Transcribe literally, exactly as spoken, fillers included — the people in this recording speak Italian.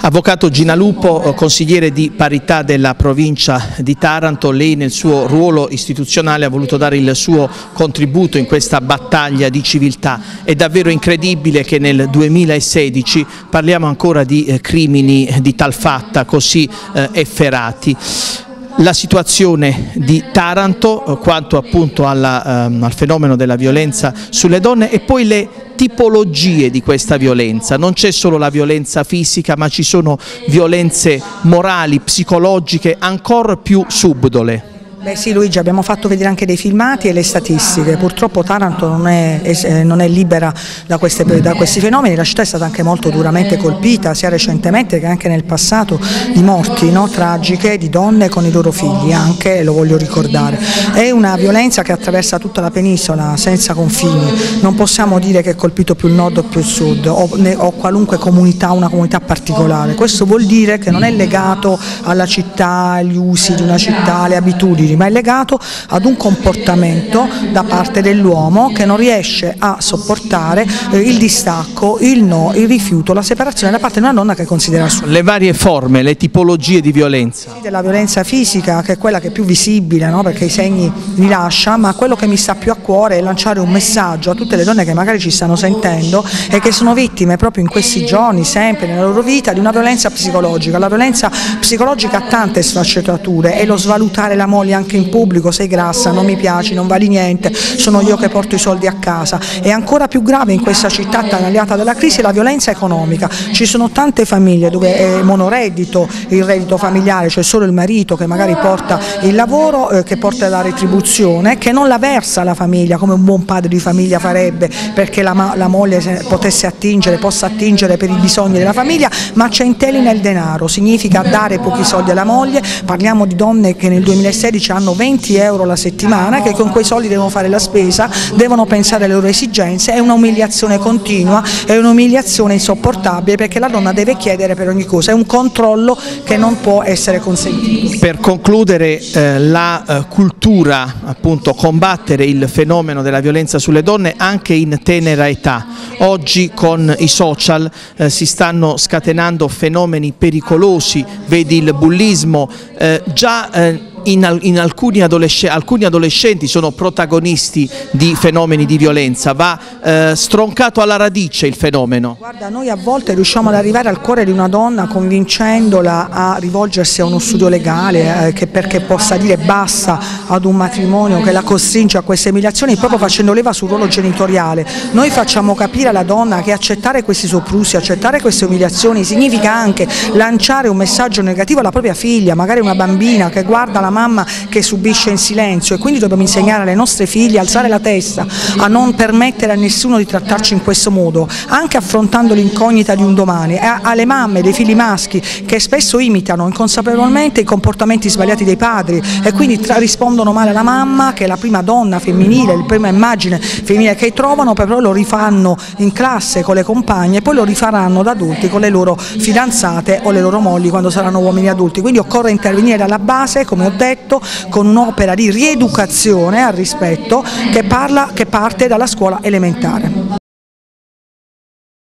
Avvocato Gina Lupo, consigliere di parità della provincia di Taranto, lei nel suo ruolo istituzionale ha voluto dare il suo contributo in questa battaglia di civiltà. È davvero incredibile che nel duemilasedici parliamo ancora di eh, crimini di tal fatta così eh, efferati. La situazione di Taranto quanto appunto alla, ehm, al fenomeno della violenza sulle donne e poi le tipologie di questa violenza. Non c'è solo la violenza fisica, ma ci sono violenze morali, psicologiche ancora più subdole. Beh sì Luigi, abbiamo fatto vedere anche dei filmati e le statistiche. Purtroppo Taranto non è, eh, non è libera da, queste, da questi fenomeni. La città è stata anche molto duramente colpita sia recentemente che anche nel passato di morti no? tragiche di donne con i loro figli, anche lo voglio ricordare. È una violenza che attraversa tutta la penisola senza confini. Non possiamo dire che è colpito più il nord o più il sud o, ne, o qualunque comunità, una comunità particolare. Questo vuol dire che non è legato alla città, agli usi di una città, alle abitudini, ma è legato ad un comportamento da parte dell'uomo che non riesce a sopportare eh, il distacco, il no, il rifiuto, la separazione da parte di una donna che considera sua. Le varie forme, le tipologie di violenza. Sì, della violenza fisica, che è quella che è più visibile, no? Perché i segni li lascia, ma quello che mi sta più a cuore è lanciare un messaggio a tutte le donne che magari ci stanno sentendo e che sono vittime proprio in questi giorni, sempre nella loro vita, di una violenza psicologica. La violenza psicologica ha tante sfaccettature e lo svalutare la moglie anche in pubblico, sei grassa, non mi piaci, non vali niente, sono io che porto i soldi a casa. È ancora più grave in questa città attanagliata dalla crisi la violenza economica. Ci sono tante famiglie dove è monoreddito il reddito familiare, cioè solo il marito che magari porta il lavoro, eh, che porta la retribuzione, che non la versa la famiglia come un buon padre di famiglia farebbe, perché la, la moglie potesse attingere, possa attingere per i bisogni della famiglia, ma centelli nel denaro. Significa dare pochi soldi alla moglie. Parliamo di donne che nel duemilasedici hanno venti euro la settimana, che con quei soldi devono fare la spesa, devono pensare alle loro esigenze. È un'umiliazione continua, è un'umiliazione insopportabile, perché la donna deve chiedere per ogni cosa, è un controllo che non può essere consentito. Per concludere, eh, la eh, cultura, appunto, combattere il fenomeno della violenza sulle donne anche in tenera età. Oggi con i social eh, si stanno scatenando fenomeni pericolosi, vedi il bullismo, eh, già eh, In, in alcuni, adolesc alcuni adolescenti sono protagonisti di fenomeni di violenza. Va eh, stroncato alla radice il fenomeno. Guarda, noi a volte riusciamo ad arrivare al cuore di una donna convincendola a rivolgersi a uno studio legale eh, che perché possa dire basta ad un matrimonio che la costringe a queste umiliazioni, proprio facendo leva sul ruolo genitoriale. Noi facciamo capire alla donna che accettare questi soprusi, accettare queste umiliazioni significa anche lanciare un messaggio negativo alla propria figlia, magari una bambina che guarda la mamma che subisce in silenzio, e quindi dobbiamo insegnare alle nostre figlie a alzare la testa, a non permettere a nessuno di trattarci in questo modo, anche affrontando l'incognita di un domani, e alle mamme dei figli maschi che spesso imitano inconsapevolmente i comportamenti sbagliati dei padri e quindi rispondono male alla mamma, che è la prima donna femminile, la prima immagine femminile che trovano, poi lo rifanno in classe con le compagne e poi lo rifaranno da adulti con le loro fidanzate o le loro mogli quando saranno uomini adulti. Quindi occorre intervenire dalla base, come ho detto, con un'opera di rieducazione al rispetto che, parla, che parte dalla scuola elementare.